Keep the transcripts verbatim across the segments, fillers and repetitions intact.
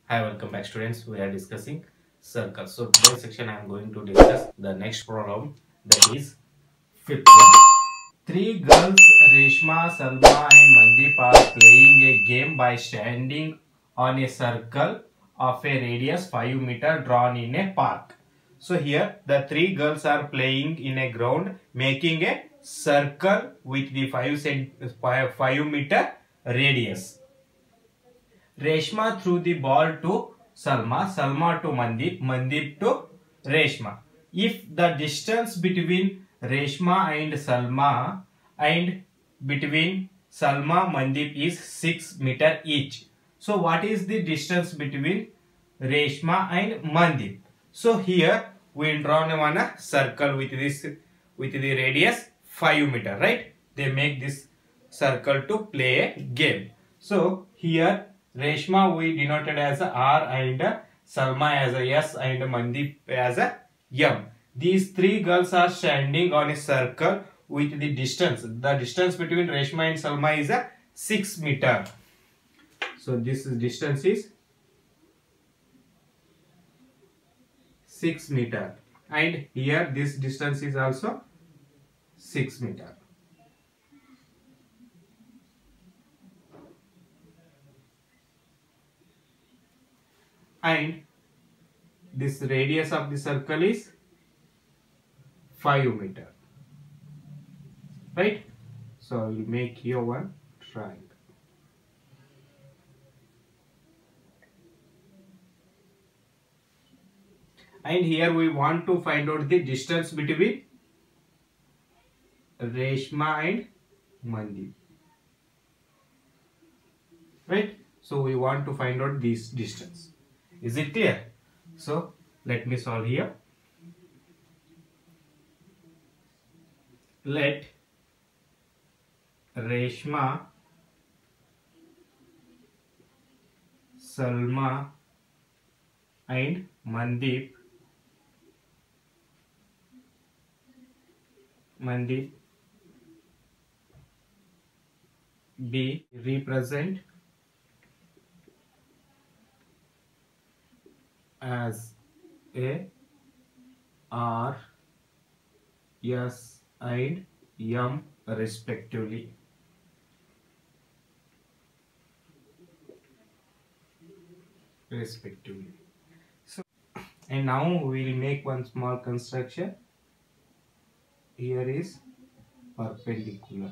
Hi, welcome back students. We are discussing circles. So today's section I am going to discuss the next problem, that is fifth one. Three girls, Reshma, Salma and Mandeep, are playing a game by standing on a circle of a radius five meter drawn in a park. So here the three girls are playing in a ground making a circle with the five, cent five meter radius. Reshma threw the ball to Salma, Salma to Mandeep, Mandeep to Reshma. If the distance between Reshma and Salma and between Salma Mandeep is six meter each. So what is the distance between Reshma and Mandeep? So here we draw one a circle with this with the radius five meter, right? They make this circle to play a game. So here Reshma we denoted as a R and Salma as a S and Mandeep as a M. These three girls are standing on a circle with the distance. The distance between Reshma and Salma is a six meter. So this distance is six meter. And here this distance is also six meter. And this radius of the circle is five meter, right? So I will make here one triangle. And here we want to find out the distance between Reshma and Mandeep, right? So we want to find out this distance. Is it clear? So let me solve here. Let Reshma, Salma and Mandeep Mandeep be represent as a R, S and M respectively. Respectively. So, and now we will make one small construction. Here is perpendicular.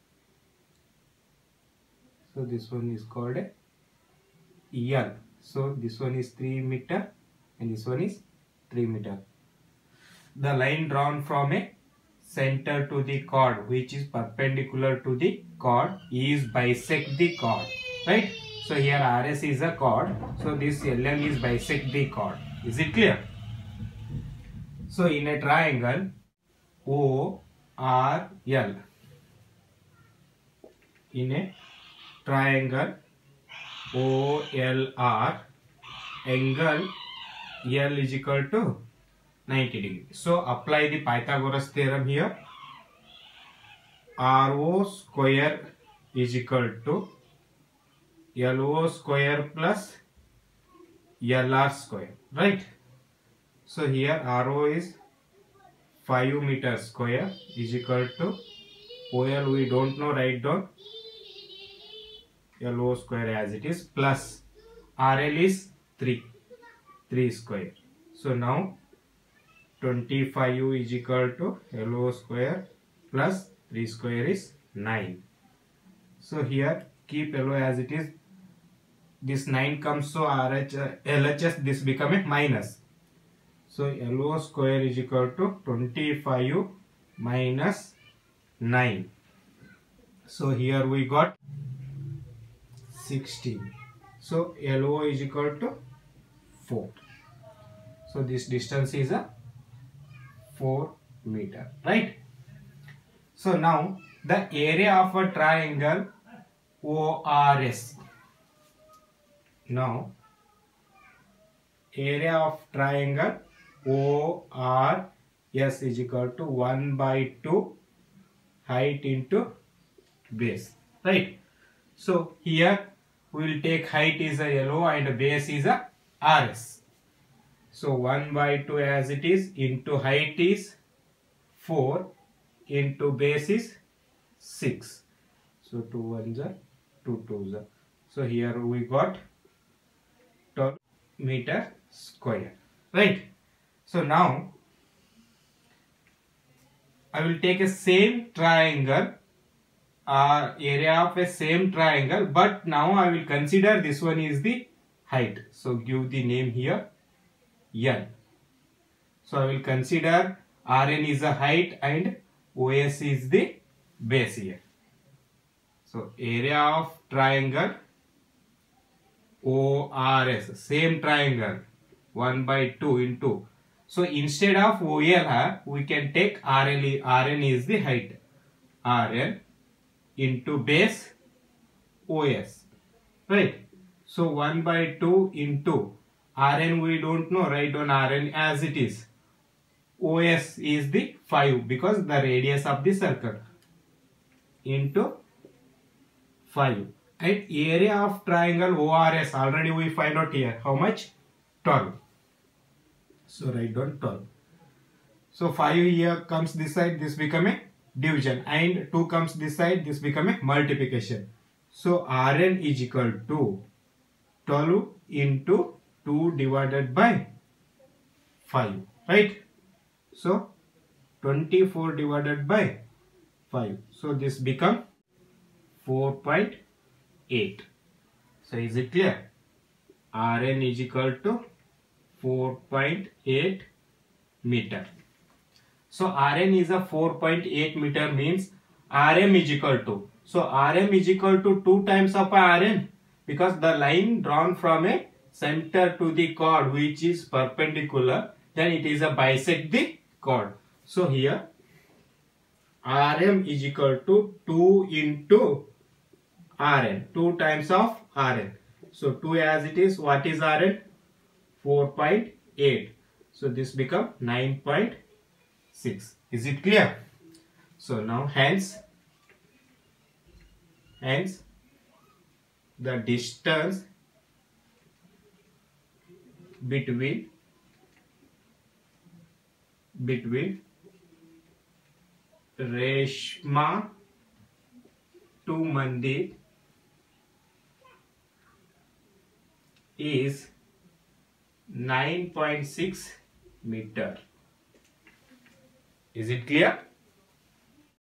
So this one is called a L. So this one is three meter and this one is three meter. The line drawn from a center to the chord which is perpendicular to the chord is bisect the chord, right? So here R S is a chord, so this L L is bisect the chord. Is it clear? So in a triangle O R L, in a triangle O L R, angle L is equal to ninety degree. So apply the Pythagoras theorem here. R O square is equal to L O square plus L R square, right? So here R O is five meter square is equal to O L we don't know, write down L O square as it is, plus R L is three, three square. So now twenty-five is equal to L O square plus three square is nine. So here keep L O as it is. This nine comes, so R H, uh, L H S this become a minus. So L O square is equal to twenty-five minus nine. So here we got sixteen. So L O is equal to four. So this distance is a four meter, right? So now the area of a triangle O R S. Now area of triangle O R S is equal to one by two height into base, right? So here we will take height is a L O and base is a R S. So one by two as it is, into height is four, into base is six. So two ones are two twos are. So here we got twelve meter square, right? So now I will take a same triangle, uh, area of a same triangle, but now I will consider this one is the height. So give the name here N. So I will consider R N is a height and O S is the base here. So area of triangle O R S, same triangle, one by two into. So instead of O L, we can take R L, R N is the height, R N into base O S, right? So one by two into R N we don't know, write down R N as it is. O S is the five because the radius of the circle, into five. And area of triangle O R S already we find out here. How much? twelve. So write down twelve. So five here comes this side, this become a division, and two comes this side, this become a multiplication. So R N is equal to twelve into two divided by five, right? So twenty-four divided by five. So this become four point eight. So is it clear? R N is equal to four point eight meter. So R N is a four point eight meter means R M is equal to. So R M is equal to two times of R N because the line drawn from a center to the chord which is perpendicular, then it is a bisect the chord. So here R M is equal to two into R N, two times of R N. So two as it is, what is R N? four point eight. So this become nine point six. Is it clear? So now hence, hence the distance between between Reshma to Mandir is nine point six meter. Is it clear?